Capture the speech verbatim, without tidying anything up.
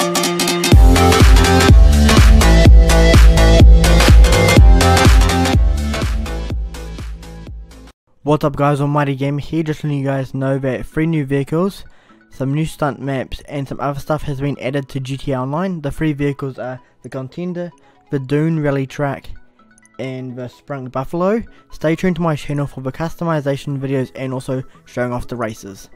What's up guys, Almighty Gamer here, just letting you guys know that three new vehicles, some new stunt maps and some other stuff has been added to G T A Online. The three vehicles are the Contender, the Dune Rally Track and the Sprunk Buffalo. Stay tuned to my channel for the customization videos and also showing off the races.